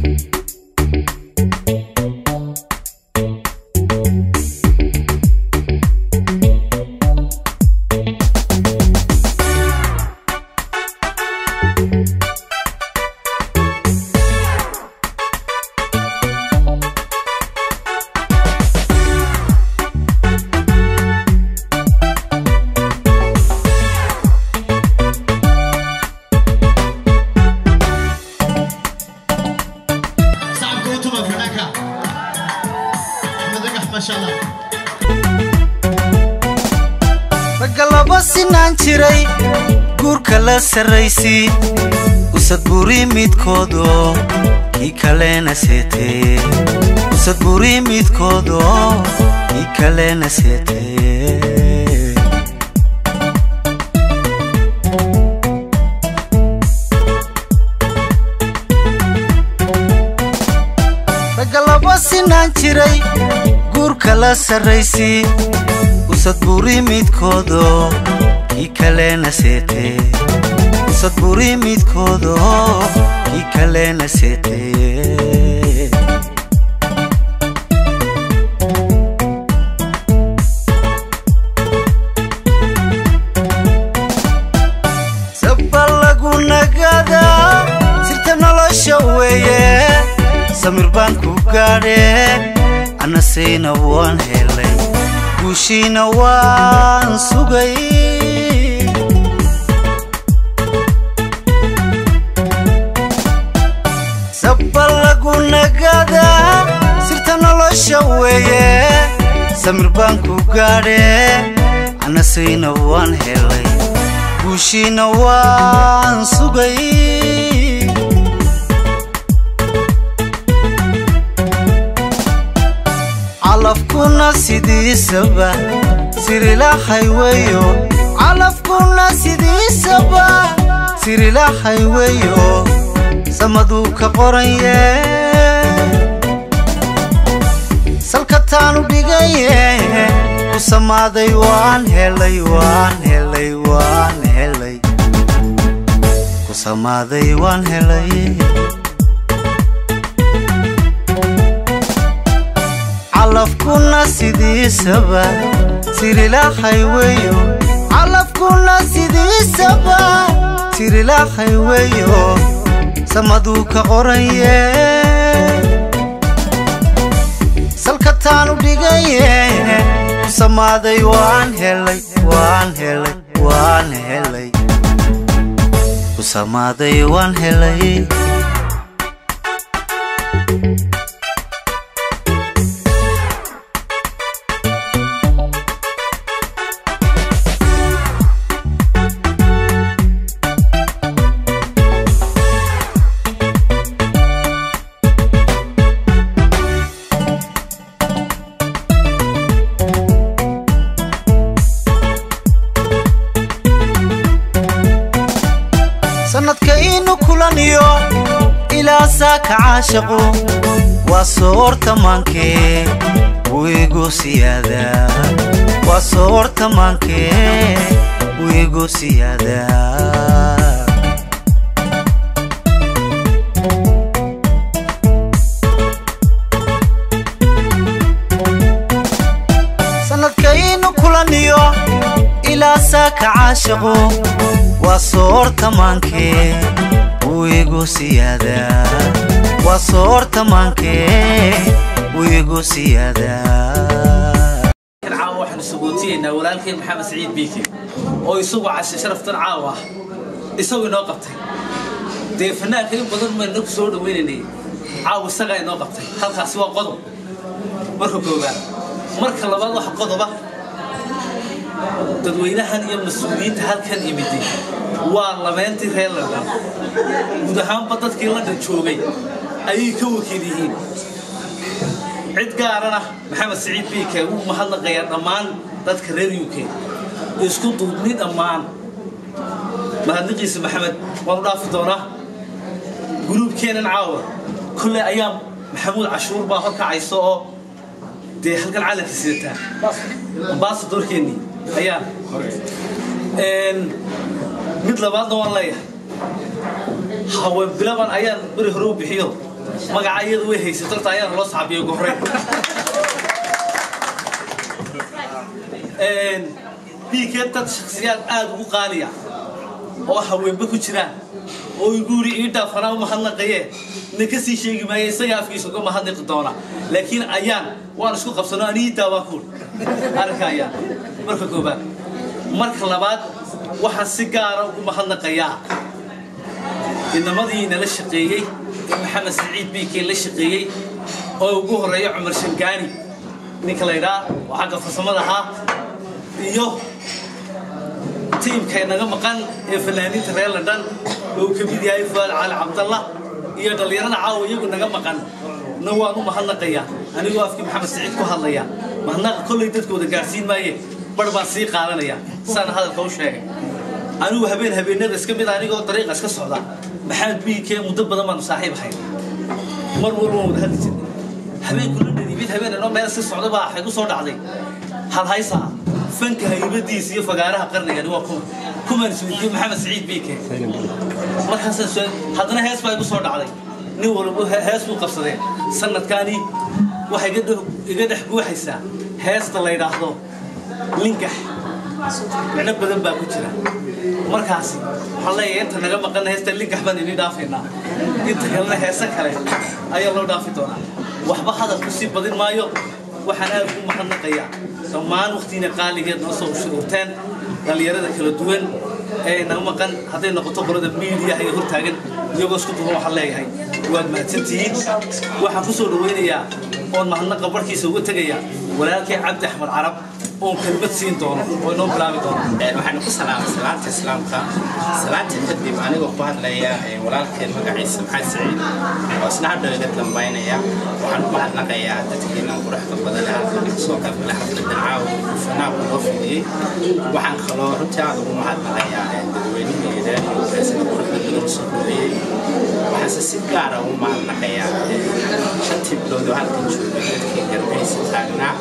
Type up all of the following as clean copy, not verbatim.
jiray guurka la saraysi usad buri midkoodo ki kalena seetee usad buri midkoodo ki kalena seetee ragalaba sinaan jiray guurka la saraysi usad buri midkoodo ki kalena seetee usad buri midkoodo ki kalena seetee sabalagu nagada sirta nolosha weeye samir baan ku gaadhe anasayna waan helay guushina waan sugay sabalagu nagada sirta nolosha weeye samir baan ku gaadhe anasayna waan helay guushina waan sugay calafkuna sidiisaba sirilahay weeyo calafkuna sidiisaba sirilahay weeyo samadu ka qoranye salkataanu dhigaye ku samaaday waan helay waan helay waan helay ku samaaday waan helay calafkuna sidiisaba sirilahay weeyo calafkuna sidiisaba sirilahay weeyo samadu ka qoranye salkataanu dhigaye ku samaaday waan helay waan helay waan helay ku samaaday waan helay sanadka inu kulaniyo ilaa saaka caashaqo waa soorta maankee wiigu siyaada waa soorta maankee wiigu siyaada sanadka inu kulaniyo ilaa saaka caashaqo waa soorta maankee wiigu siyaada waa soorta maankee wiigu siyaada caawa waxaan sugootiyeenaa walaalkeen maxamed saciid biiki oo isagu cashe sharaftan caawa isagu inoo qabtay dee fanaanka in badan mayna ku soo dhaweynaynay caawa isagaa inoo qabtay halkaasi waa qodob marka koowaad marka labaad waxa qodoba dadweynahan iyo mas'uuliyiinta halkan yimiday waa labeentii reer London guud ahaanba dadkii London joogay ayay ka wakiil yihiin cid gaarana maxamed saciid biike uu mahadnaqaya dhammaan dadka reer UK isku duubni dhammaan mahadnaqiisa maxamed waan u dhaafi doonaa gruubkeenan caawa kulle ayaam maxamuud cashuur baa horkacayso oo dee halkan calanka sidataa ambaasadorkeennii ayaan mid labaadna waan leeyahay haween bilaban ayaan beri hore u bixiyo magacayadu way haysato taayana loo saxabiyo go'reyn biikeed dad shakhsiyaad aad ugu qaaliya oo haweenba ku jiraan oo guuri ii dhaafana uma hadnaqayee ninka sii sheegi maayo isaga afkiisa uga mahadnaqi doona laakiin ayaan waan isku qabsano anii daawaa kuul arkaya marka koobaad marka labaad waxaan si gaara ugu mahadnaqayaa inamadii nala shaqeeyey maxamed saciid biikee la shaqeeyey oo ugu horeeya cumar shangaani ninka la yidhaa oo xagga farsamada ahaa iyo tiimkay naga maqan ee fanaaniinta reer London oo ka mid yahay Fuad Cali Cabdallah iyo dhalinyarada caawa iyagu naga maqan nawaan u mahadnaqayaa anigoo afkii maxamed saciid ku hadlaya mahadnaqa kolley dadkooda gaarsiin maaye bar baan sii qaadanaya saan hadalka u sheegay anigu habeenada iska mid anigoo dariiqa iska socda maxamed biikee muddo badan baan saaxiib ahay mar walba wada hadli jirnay habeenku la dhigid habeenano meel si socda baa xay ku soo dhacday hal haysa fanka haybadiisa iyo fagaaraha qarniga waa kuma suudiyo maxamed saciid biikee markaas haddana hees baa ku soo dhacday nin walba hees uu qabsaday sanadkaani waxay iga dhex guuxaysaa heesta la yiraahdo linkax macna badan baa ku jira markaas waxa la yeeyay inta naga maqan heesta linkax baan inii dhaafeynaa inta kalena heesa kale ayaa loo dhaafi doonaa waxba hadalku si badin maayo waxaan aad ugu mahadnaqayaa dhammaan waqtiina qaaligeed noo soo shaqeeyeen dhalinyarada kala duwan ee naga maqan haday noqoto qolada media ay hortaagan iyagoo isku duuban waxa leeyahay waad mahadsantihiin waxaan ku soo dhaweynayaa oo mahadnaqa barkiisa uga tagaya walaalkay Cabdi Axmed Carab oo kalmad siin doono oo noo bilaabi doono waxaan ku salaamta islaamka salaanta kadib anigoo ku hadlaya walaalkeen magaciisa Maxamed Saciid oo isna hadda iga dambeynaya waxaan u mahadnaqayaa dadkiina quruxda badan halka soo qaybgalay xafladda caawa fanaanku loo fidiyey waxaan kaloo runtii aad ugu mahadnaqayaa dadweynaheeda iyo sida quruxda badan soo dhaweeyey waxaan si gaar ah ugu mahadnaqayaa shantii bilood oo halkan joogay dadkii garbaysa taagnaa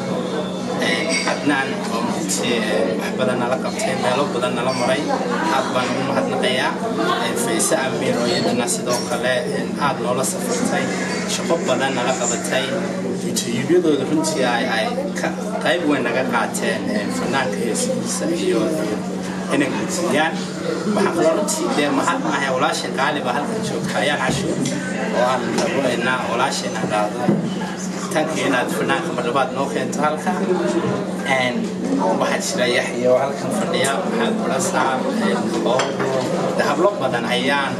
adnaan oo wax badan nala qabtay meelo badan nala maray aad baan ugu mahadnaqayaa Faysa Amiir oo iyadana sidoo kale aad noola safartay shaqo badan nala qabatay tijaabiyadooda runtii ay qayb weyn naga qaateen fanaanka heesiisa iyo inay gudsiyaan waxaan kaloo runtii mahadnaqayaa walaashay qaaliba halkan joogta ayaan casho oo aan rabnaa walaashayna dhaado تانكينا فنانك مربات نوكين تالكا waxaa jira Yaxya halkan fadhiya waxaan kula saabay oo hablo badan ayaan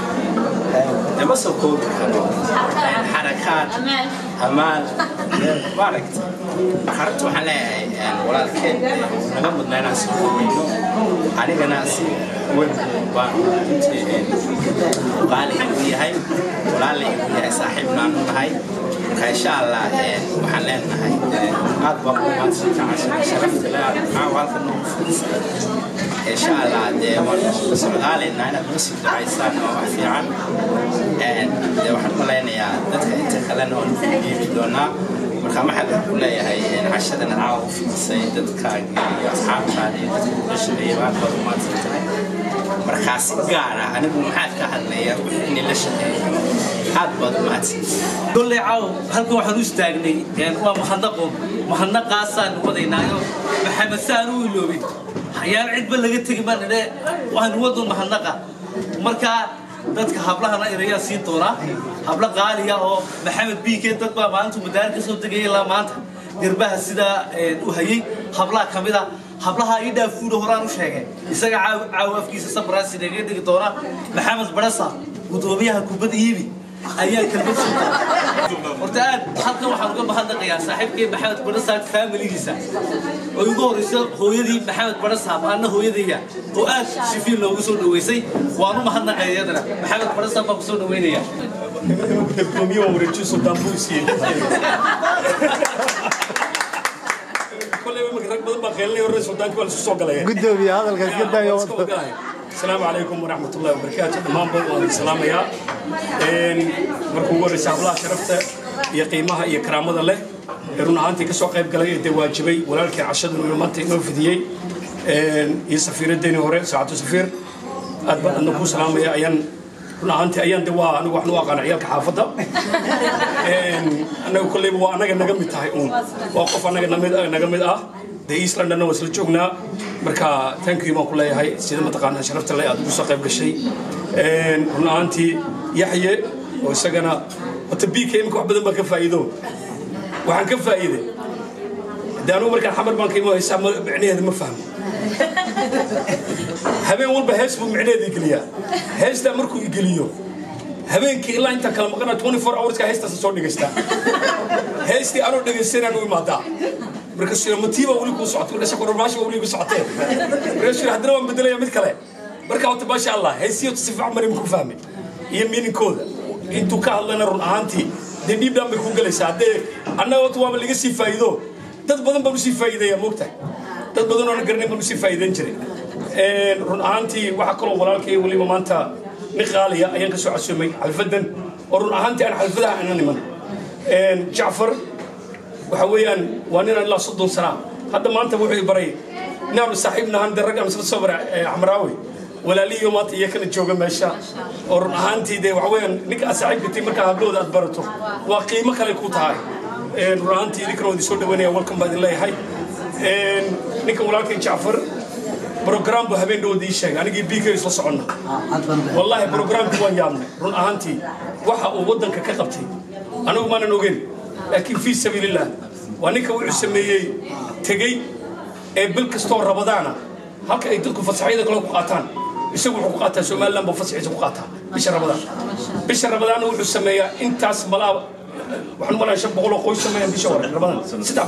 dama soo koobi karo xarakaad amaan baaragt xaratu waxaan leeyahay walaalkeen naga mudnaan si koobiyo anigana si weyn baan qaali u yahay walaalay u yahay saaxiibna aan nahay إن شاء الله وحنا نهاي أطبق ما تسمع شرفت لا عوال إن شاء الله ده بس على إن أنا بس عايزان وحفي عن ده واحد ملانا يا ده أنت خلنا نقول بدونا مرخم حد ولا هي عشرة نعاوف سيدتك يا أصحاب هذه الشيء ما ما تسمع مرخاص قارة أنا بمحاك هالليا وإني لشيء حد بعد ما تسمع كل عاو هلكو واحد يستاجني يعني هو محنق قاسان وذينايو محمد سانو يلوبي حيان عيد بلغت تجمعنا ده وهنوضو محنقة مركا dadka hablaha iriya sii doona habla qaaliya oo maxamed biikee dad baa maanta madaarka soo tagay ilaa maanta garbaha sida u hayay hablaha kamida hablaha ay dhaafuud horaan u sheegay isaga caawafkiisa sabraasi deegaanka dhigi doona maxamed barasa gudoomiyaha kubadda iibi ayaa kalmad soo horta halkan waxaan uga mahadnaqayaa saaxiibkay maxamed barasa family-giisa oo ugu horreysay hooyadii maxamed barasa baana hooyadayga oo aad shifiin loogu soo dhaweysay waan u mahadnaqayaa iyadana maxamed barasa baa ku soo dhaweynaya gudoomiyaha wareejiso dambuusi كل يوم ركب ضبط خليه الرئيس ودانك ولا سوق عليه قدوم يا هذا الكلام ده يوم السلام عليكم ورحمة الله وبركاته تمام بالله السلام يا مركوب الرئيس الله شرفته يا قيمها يا كرامة الله يرونا أنت كسوق قيب قليل دواجبي ولا لك عشان من المنطق نوفديي يسافر الدين هوري ساعته سفير أتبع أنكم سلام يا أيان runtii ayaan dawaa anigu waxnu aqaan ciyalka xaafada anagu kulay waa anaga naga mid tahay waa qof anaga naga mid ah the East London waa isla joognaa marka thank you ma ku leeyahay sida ma taqaan sharafta leh aad ugu soo qayb gashay runtii Yaxye oo isagana wata BK imka wax badan ba ka faa'iido waxaan ka faa'iiday daanu markaan xamar baan qiimo haysaa macnaheedu ma fahmo habeen walba hees buu macnaheedu geliyaa heesta markuu geliyo habeenkii ilaa inta kala maqana 24 hours ka heesta soo dhigaysta heestii aanu dhageysanaan u imaadaa marka sida matiiba wali ku socoto wala shaqo rubaash wali ku socotay reeshu hadana waan bedelaya mid kale marka wata baasha Allah heesiyo si fiican marin ku fahmay iyo meaninkooda intuu ka hadlana run ahaantii dib dam ku galaysaa hadee annaga wata waa laga sii faa'iido dad badan baa si faa'iideeya moogtahay dad badan oo garanay baa si faa'iideyn jiray run ahaantii waxa kale walaalkay waliba maanta niqaaliya ayaan ka soo casuumay xalfadan oo run ahaantii aan xalfadaha aan niman Jaafar waxa weeyaan waa nin la 30 sano hadda maanta wuxuu baray inaan saaxiibna han daraga masla sabra Amraawi walaaliyo maanta iyo kana jooga meesha oo run ahaantii de waxa weeyaan ninka saaxiibkii marka hablooda aad barato waa qiimo kale ku tahay run ahaantii ninka soo dhaweynaya welcome baad leeyahay ninka walaalkay Jaafar program bu habeen doodii sheegay anigii BK isla soconna wallahi programku waan yaabnay run ahaantii waxa uu wadanka ka qabtay anigu ma aanan ogeyn laakiin fi sabilillah waa ninka wuxuu sameeyay tagay bil kastoo Ramadaana halka ay dadku fasaxayda kala ku qaataan isagu wuxuu ku qaataa Soomaaliland buu fasaxiisa ku qaataa bisha Ramadaan wuxuu sameeyaa intaas malaab waxaan malayn 500 oo qoys sameeyay bisha Ramadaan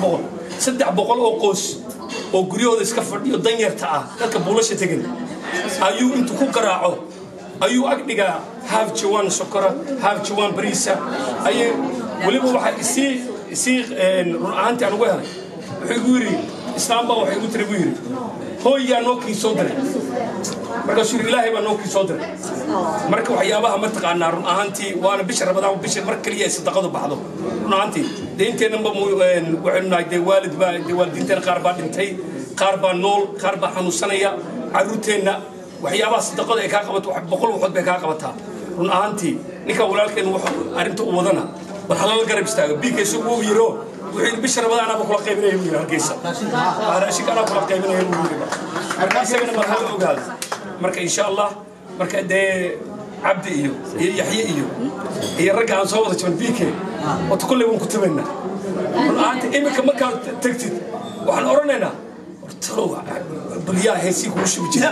300 oo qoys oo guriyooda iska fadhiyo danyarta ah dadka buulasha tagan ayuu intuu ku garaaco ayuu agdhiga half jawan sokora half jawan bariisa ayay waliba waxa isi run ahaantii aan ugu helay wuxuu igu yiri islaamba waxa igu tiri igu yiri hooyaa noo kii soo diray marka shir ilaahay baa noo kii soo diray marka waxyaabaha ma taqaanaa run ahaantii waana bisha Ramadaan bisha mar kaliya sadaqadu baxdo run ahaantii deynteena ma waxaynu nahay waalid baa waalidiinteena qaar baa dhintay qaar baa nool qaar baa xanuunsanaya caruurteena waxyaabaha sadaqada ay ka qabato wax boqol waxood bay ka qabataa run ahaantii ninka walaalkeen wuxuu arinta u wadana war halal garab istaago BK uu yiro wuxuu bisha Ramadaan aba kula qaybinayay wiil hargeysa raashik ana kula qaybinayay wiil marka isagana ma hal ogaad marka insha Allah marka de Abdi iyo Yaxye iyo rag aan soo wada joogan BK wato kulli waan ku tabeena aanta imika marka tagtid waxaan oranaynaa talo baliya heesi ku shubjira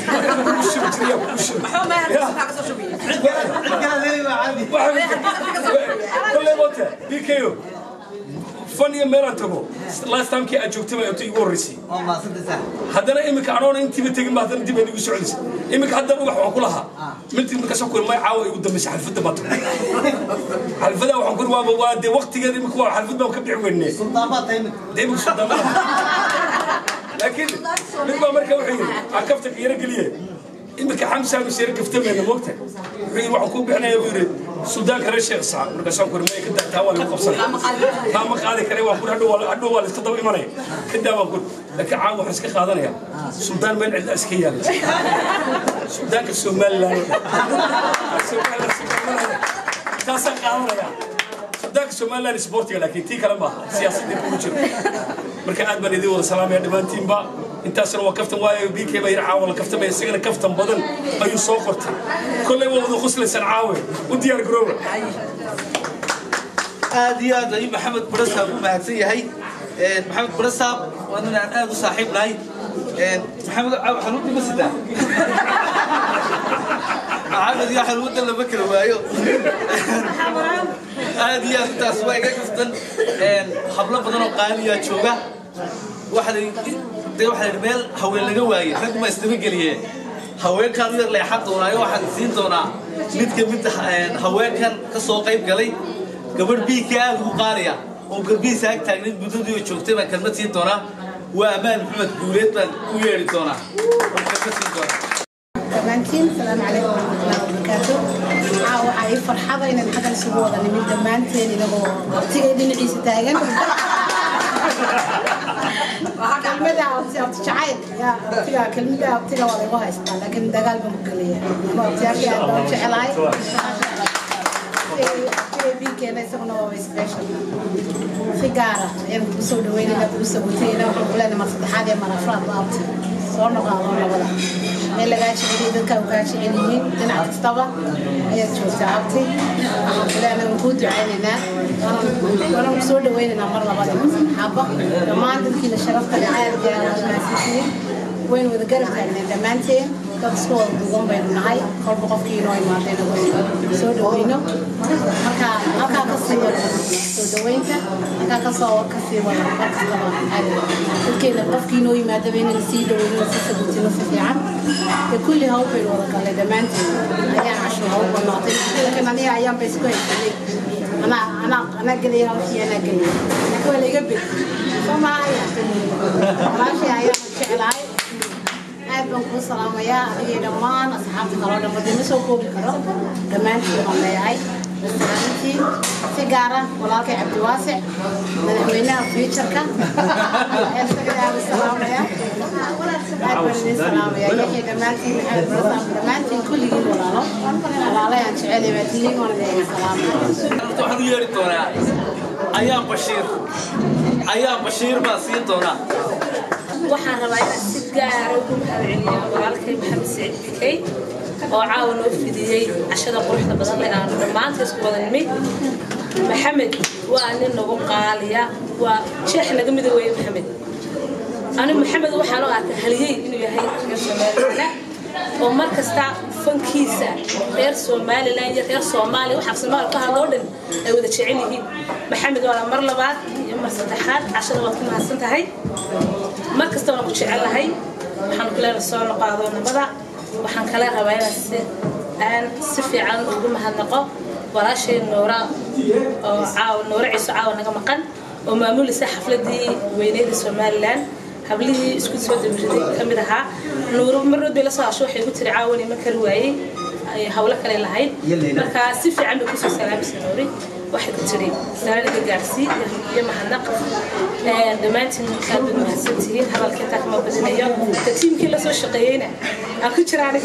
BK فني مراتبو last time كي أجوكتي ما يبتي يورسي هذا إمك أنا أنتي بتيجي مثلا أنتي بنيجي سعودي إمك هذا روح وكلها ملتي إمك أسوق ما يعاود يقدم مش حلفة ما تقول حلفة وحنقول وادي وقت كذا إمك هو حلفة وكبر ويني سلطانات إمك سلطانات لكن لما مركب وحيد عكفتك يرجليه إمك حمسة مسير كفتمه من وقتها وحيد وحكوب إحنا يقولي السودان كان الشيخ صعب مركز شنكور ما يكده تهوى المقصر ما مقالة كريه وأقول هدو ولا استضوي مني كده وأقول لكن عاو حسك خاضنا يا السودان من عند أسكية السودان كسومال لا تاسع خاضنا يا السودان كسومال لا سبورتي لكن تي كلام سياسي دي بوجه مركز أدبر يدي ولا سلام يا دمان تيمبا انت سر وقفت واي بي كي بيرعا ولا كفت ما يسقنا كفت بدن ايو سو قرت كل وضو خصل سنعاوي وديار جروب ادي ادي محمد برساب ومهدسن yahay محمد برساب وانا aad u saaxiib lahay محمد xanuun masida عابد يا حلوده لما كل waayo ادي taas way iga kaftan hablo badan oo qaaliya jooga waxa meel haween laga waayay rag ma isdaba galiyeen haweenkan yar leexad doonaayo waxaan siin doonaa mid ka mid haweenkan ka soo qayb galay gabadh BK aad ugu qaaliya oo garbiisa ag taagneed mudadii joogtay baan kalmad siin doonaa waa amaan maxamed guuleed baan u yeeri doonaa السلام عليكم ورحمة الله وبركاته. عاي فرحة إن الحدا الأسبوع اللي من دمان تاني لو تيجي نعيش تاجن. كلمة أبتشعيد يا أبتشع كلمة أبتشع ولا ما هيست لكن دجال بمقلية ما أبتشع كي أبتشع لاي بيك أنا سكنا ويسبيشل سيجارة يعني بسود وين أنا بسوي أنا ولا ما فتحت يا مرة فراد أبتي صورنا قالوا ولا نلا قاعد شغلي ذكر وقاعد شغلي أنا أكتبه هي شو تعبتي ولا أنا موجود عيننا أنا بسود وين أنا مرة بدي حبة ما عندك كذا شرفت العائلة يا ناسين وين وذكرت يعني دمانتين كسول دوم بيننا كل بقف كينو ما تينا سود وينو هكا كسير سود وينك هكا كسول كسير ولا كسر كل بقف كينو ما تبين السيد وين سيسبتينو في عام كل هاو في الوضع قال دمانتين أيام عشرة هاو ونعطي لكن أنا أيام بس كويس أنا قليها وشي أنا قليها كل اللي قبل فما ماشي أيام شعلاي أبغى نقول سلام يا أخي دمان أصحابي كلهم بدي نسوق بكرة دمان في ملاي سلامتي سيجارة ولا كعبد واسع من هنا في شركة أستقبل السلام يا أبغى سلام يا أخي دمان في دمان في كل يوم ولا لا يعني شعلي بتيجي ولا سلام waxaan u yeeri doonaa ayaan bashiir baa siin doonaa waxaan rabaa inaan si gaar ah ugu mahadceliyo walaalkay Maxamed Saciid Bikey oo caawan oo fidiyay cashada quruxda badan ee aan dhammaantii isku wada nimid Maxamed waa nin nagu qaaliya waa sheekh naga mid weeye Maxamed waxaan u arkay haliyay inuu yahay Soomaaliya oo markasta fankiisa reer Soomaaliland iyo reer Soomaali waxa Soomaali ka hadlo dhan ay wada jecel yihiin Maxamed waa mar labaad iyo mar saddexaad cashada waad ku mahadsan tahay markasta waan ku jecelahay waxaan kula soo noqdo nabada waxaan kala rabaa inaan si fiican ugu mahadnaqo walaashay Noora oo Noora Ciise naga maqan oo maamulaysa xafladii weyneeda Soomaaliland hablihii isku soo dabirtay kamid aha Noora marad bay la soo asho waxay ku tiri caawani ma kar waayay ay hawlo kale lahayd marka si fiican bay ku soo salaamay Noori waxay ku tiri salaamada gaarsi iyo mahadnaq dhammaantiin aad u mahadsantihiin hadalka inta kama badinayo tiimkii la soo shaqeeyayna aan ku jiraan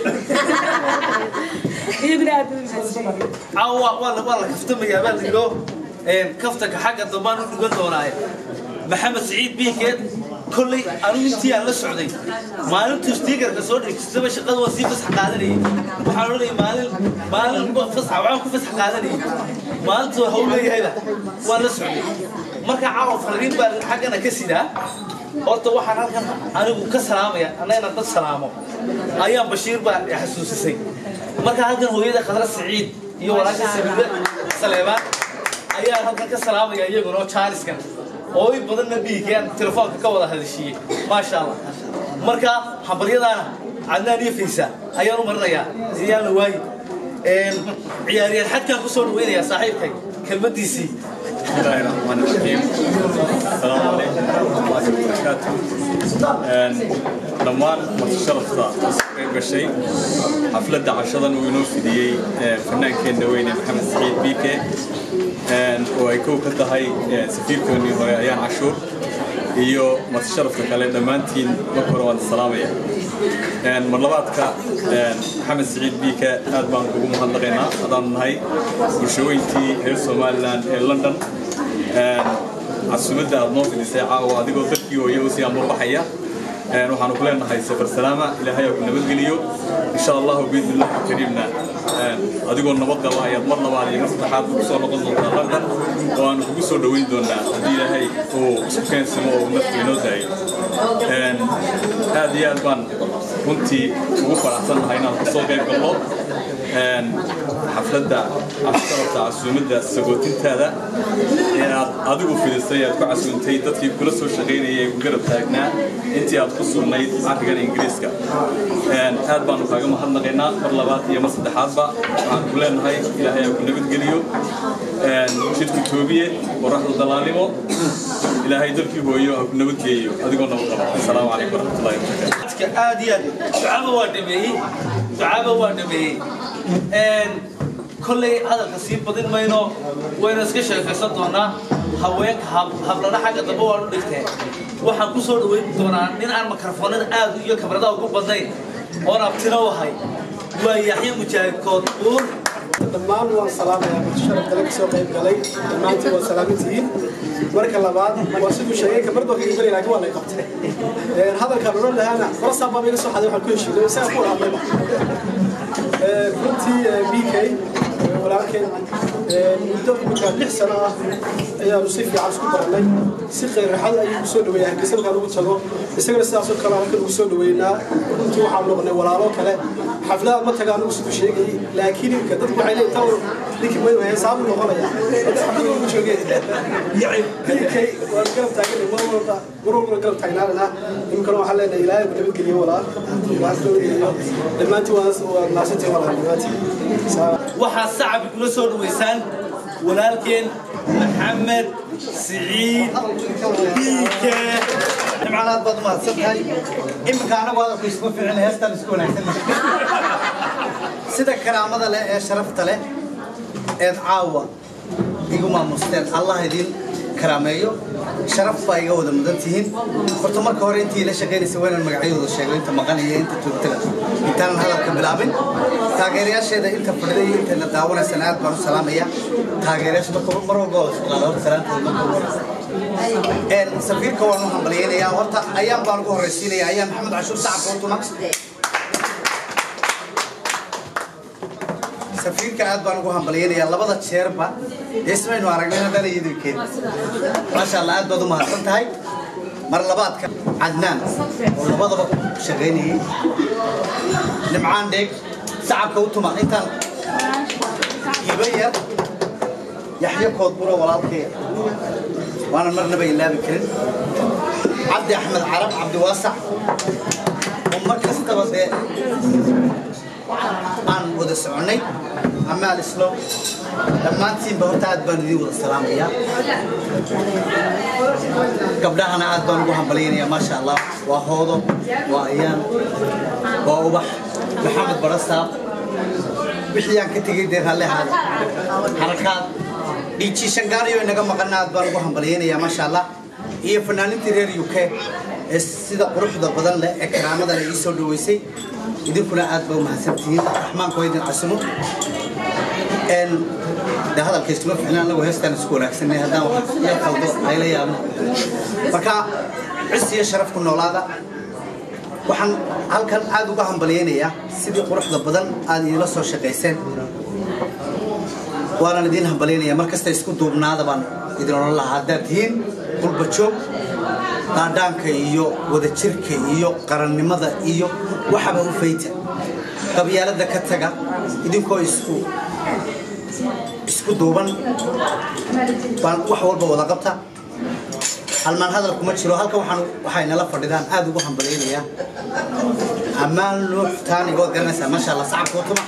iyaguna aad u mahadsantihiin waa la kaftamayaa baa ligo kaftanka xagga dambaan u dhigan doonaaye Maxamed Saciid Bikey كل أنا نتي على السعودية مالن تستيقر كسر كسبة شقة وسيم فسح قادني وحاولي مالن فسح وعم فسح قادني مالن تو هولي هذا ولا السعودية مركع عارف الرين بالحاجة أنا كسيدة قلت واحد أنا وكسلامة أنا نقص سلامه أيام بشير بحسوس السي مركع هذا هو يدا خضر السعيد يوراك السعيد سلامة أيام هذا كسلامة يجيبونه تشارلز كان oo badan nabiga telefoonka ka wada hadashiye ma sha Allah marka xabariyadana cadnaan iyo fiisa ayaan u marnaya ziyaan waay ciyaariyad xadka ku soo dhaweynaya saaxiibkay kelmadiisii bismillahirrahmanirrahiim assalamu alaykum wa rahmatullahi wa barakatuh dhammaan sharafta gashay xafladda cashadan uu inoo fidiyay fanaankeena weyne Maxamed Saciid Bikey oo ay ku ka tahay safiirkoodii hore ayaan cashuur iyo masharafka kale dhammaantiin marka hore waan salaamaya marlabaadka Maxamed Saciid Bikey aad baan ugu mahadnaqaynaa hadaan nahay bulshooyintii reer Soomaaliland ee London casuumadda aad noo fidisay caawa adigoo dadkii hooyo si aan u baxaya waxaan ku leenahay safar salaama ilaahay ku nabadgeliyo insha Allah biidnillah kariimna adigoo nabad qaba ayaad mar labaad iyo saddexaad ku soo noqon doontaa London oo aan kugu soo dhaweyn doonaa hadii ilaahay oo isku keensimo oo naftiinoo daayo aad iyo aad baan runtii ugu faraxsanahay inaan ku soo qayb galno xafladda casharada casuumadda sagootintaada inaad adigu fidisay aad ku casuuntay dadkii kula soo shaqeynayay ugu garab taagnaa intii aad ku sugnayd arrigan Ingiriiska aad baan kaaga mahadnaqaynaa mar labaad iyo mar saddexaadba waxaan ku leenahay ilaahay ku nabadgeliyo shirki toobiye waraxda dalaalimo ilaahay dalkii hooyo ku nabadgeliyo adigoo nabad qaba assalaamu calaykum waraxmatullaahi wabarakaatuh aad iyo ducaaba waa dhameeyay كل هذا القصيم بدين ما ينو وين اسكشف في صدقنا هواك هبلنا حاجة تبغى نقولها waxaan ku soo dhaweyn doonaa nin aan makarafoonada aad iyo kamaradaha ugu badnayn oon abtino ahay waa Yaxya Mujaahid Koodbuur dhammaan waan salaamayaa bulshada kale ka soo qayb galay dhammaantiin waa salaamintiin marka labaad waa siduu sheegay kamardo ka galay laakiin waa la qabtay hadalka loo lahaana farsa baa iga soo xaday waxaan ku heshiiyay isaga ku hadlay runtii BK walaalkeen muddo muddo 6 sano ah ayaanu si fiican isku baranay si khayr raxad ayuu soo dhaweeyay hargeysa markaan ugu tago isagana sidaas oo kale halkan ugu soo dhaweynaa runtii waxaan noqonay walaalo kale xaflada ma tagaan ugu soo sheegay laakiin inka dadku waxay leeyihiin taw ninkii ma yahay saabu noqonaya xaflada ugu sheegay kay waa garab taagan marwalba garab taagnaa imkana waxaan leenahay ilaahay ku nabadgeliyo walaal waa soo dhaweeyo dhammaantiin waa naasantii walaal waxaa sacab kula soo dhaweysaan walaalkeen Maxamed Saciid BK nimcanaad baad mahadsantahay imika anagu hadalku isma fiicin heestan isku wanaagsan sida karaamada leh ee sharafta leh ee caawa igu maamusteen Allah idin karaameeyo sharaf baa iga wada mudan tihiin horta marka hore intii la shaqeynaysa weynaan magacyadooda sheego inta maqan iyo inta joogtada intaan hadalka bilaabin taageerayaasheeda inta fadhiday inta la daawanaysa aad baan u salaamayaa taageerayaasha mar walba oo salaantooda safiirka waan u hambaliyeynayaa horta ayaan baan ugu horeysiinayaa ayaan Maxamed Cashuur Sacab Kootuma safiirka aad baan ugu hambaliyeynayaa labada jeerba ismaynu aragnay hadana idinkeed ma sha Allah aad baad u mahadsan tahay mar labaadka Adnaan oo labadaba shaqeynayay nimcaan dheeg Sacab Kootuma intaan ibayar Yaxya Koodbuur walaalkay وانا مرنا بين لابي كريم عبد احمد عرب عبد واسع ومركز تبدأ عن وده سعني أما الإسلام لما أنتي بهرتاد بندي وده السلام يا قبلها أنا أدون بهم بليني ما شاء الله وهوضو وأيان وأوبح محمد برصاب بحيان كتير ده هلا هذا حركات ديتشي شنغاريو إنك مقنع أدوان بهم بليني يا ما شاء الله هي فنانين ترير UK السيدة قروح ده بدل له إكرام ده ليسوا دويسي إذا كنا أدبوا مع سبتين رحمن كويد العسمو إن ده هذا الكيس ما فعلا لو هستان سكول أحسن هذا يقلدوا عيلة يا ابن فكا عسي شرف كنا ولاده وحن هل كان أدو بهم بليني يا سيدة قروح ده بدل أدي يلصوا شقيسين وانا ندينهم بليني يا مركز تيسكو دوبنا هذا بان إذا الله هادتين كل بتشوف قادانك إيو وذا شركة إيو قرن ماذا إيو وحبه فيته قبيلة ذكتها إذن كو إسكو دوبان بان وحول بوضع قبتها هل من هذا الكمتشلو هل كوحنو وحينا لفردان آدو بهم بليني يا أمان لوح تاني قوة قرنسة ما شاء الله صعب كوتما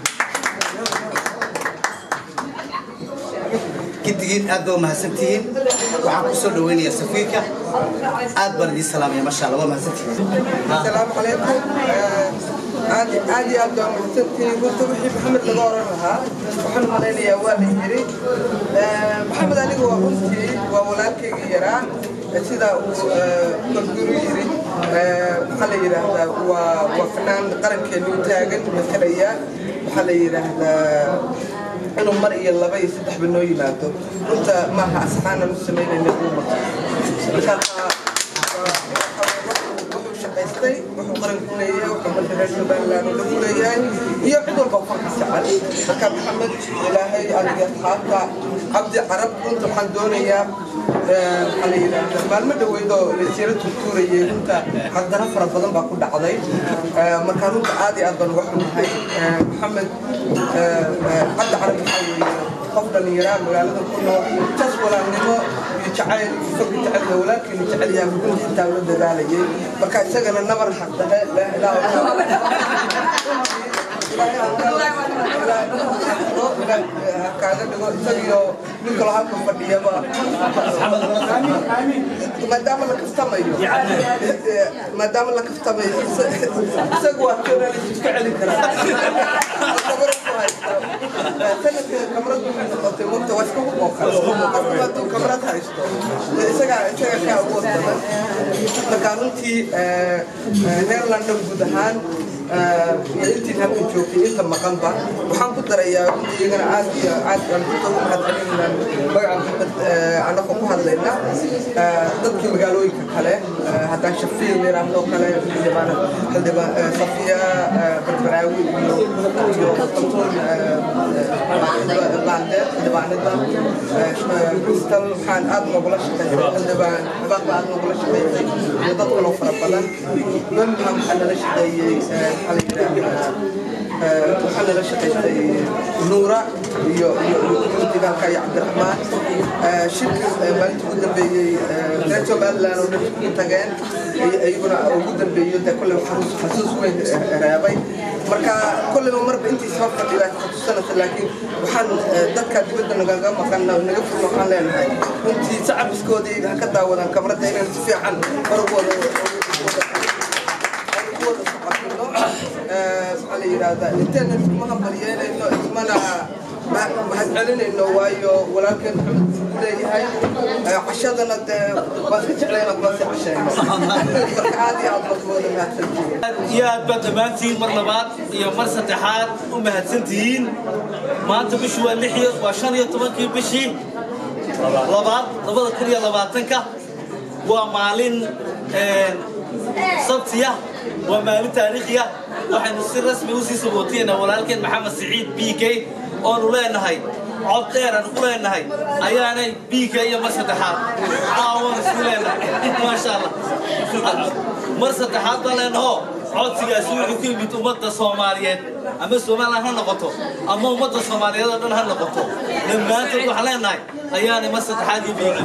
كتير أدو مهسنتين وحكسر دويني سفيكة أدبر دي السلام يا ما شاء الله ومهسنتين السلام عليكم عادي أدو مهسنتين قلت بحي محمد لغورة لها وحن ماليني أولي يري محمد علي هو أنتي وولادك يرى سيدا مقدوري يري وحالي يرى وفنان قرن كيلو تاغن مثليا وحالي يرى إنه مرئي الله بيس تحب إنه يلاقيه أنت ما أصحانا مسلمين إنه يقوم بكرة شقيستي وحقرن كلية وحمد الرجال لا نقوليه يعدوا البفر السعد فكان محمد إلهي على حتى عبد عرب كنت حدونية علينا ما المدة ويدو لسيرة التورية أنت حتى نفر بدل بقول عضي مكانك عادي أيضا وحنا هاي محمد عبد عرب حي قبل النيران ولا لازم كنا تسوى لأنه يتعال فكر يتعال ولكن يتعال يقول حتى ولد ذلك فكان سجن النمر حتى لا كذا تقول نقول هاكم بدي أبا ما دام لك استمعي ما دام لك استمعي سقوا كنا نتفعل كذا sanadka kamarad waxay noqotay waqti waa isku muuqan kamarad haysto isaga ka awood badan marka runtii reer London guud ahaan intii halkan joogtay inta maqanba waxaan ku darayaa iyagana aad iyo aad aan ku mahadcelinaa magaca Maxamed anagoo ku hadlayna dadkii magaalooyinka kale haddaan shafiil yiraahdo kale xildhibaan safiya barbaraawi iyo kantoon baandeed xildhibaanada kristal waxaan aad nogula shaqeeyay xildhibaan baaq aad nogula shaqeeyay iyo dad kaloo fara badan birmingham waxaa nala shaqeeyey waxaa nala shaqeystay nuura iyo dagaalka iyo cabdiraxmaan shirka maalinta ugu dambeeyey reer somaliland oo dhan ku tageen iyaguna ugu dambeeyo dee kolley xasuus weyn reebay marka kolleyba marba intii soo fadhiya xasuusanaysa laakiin waxaan dadka dibadda nagaga maqan naga furno waxaan leenahay runtii sacabiskoodii ha ka daawadaan kamarada inaan si fiican faragooda maxaa la yidhaahdaa inteena iskuma hambalyeynayno ismana mahadcelinayno waayo walaalkeen maxamed leeyahay cashadana dee waan ka jeclayna kuma sii cashayno marka aad iyo aad badmooda mahadsantihiin iyo aad baad dhammaantiin mar labaad iyo mar saddexaad u mahadsantihiin maanta bishii waa 15 bishii labaad 2020 waa maalin sabtiya waa maalin taariikhiya waxaynu si rasmi u sii sabootiyeenaa walaalkeen maxamed siciid BK oonu leenahay cod dheer aan ku leenahay ayaanay BK iyo mar saddexaad caawan isku leenahay maasha Allah mar saddexaad baan leenaho codsigaasi wuxuu ku yimid ummadda Soomaaliyeed ama Soomaaliland ha noqoto ama ummadda Soomaaliyeed oo dhan ha noqoto dhammaantood waxaan leenahay ayaanay mar saddexaad iyo BK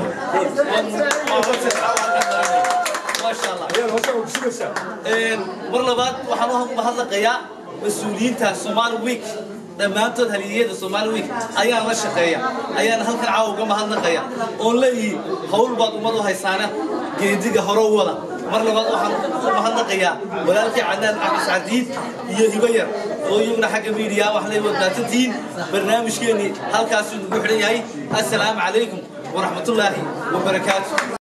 ما شاء الله مر لبعض وحنوهم بهالقيا مسؤولين تاع سومال ويك dhammaantood haliyada Soomaali week ayaan la shaqeeyaa ayaan halkan caawga mahadnaqaya oo leeyahay hawl baad umadu haysaana geediga hore wada mar labaad waxaan u mahadnaqayaa walaalkii Cadnaan Axmed Saadiid iyo Hibayar oo iyaguna xagga media wax lay wadaatiin barnaamijkeeni halkaas uu ku xiran yahay assalaamu calaykum wa rahmatullaahi wa barakaatuh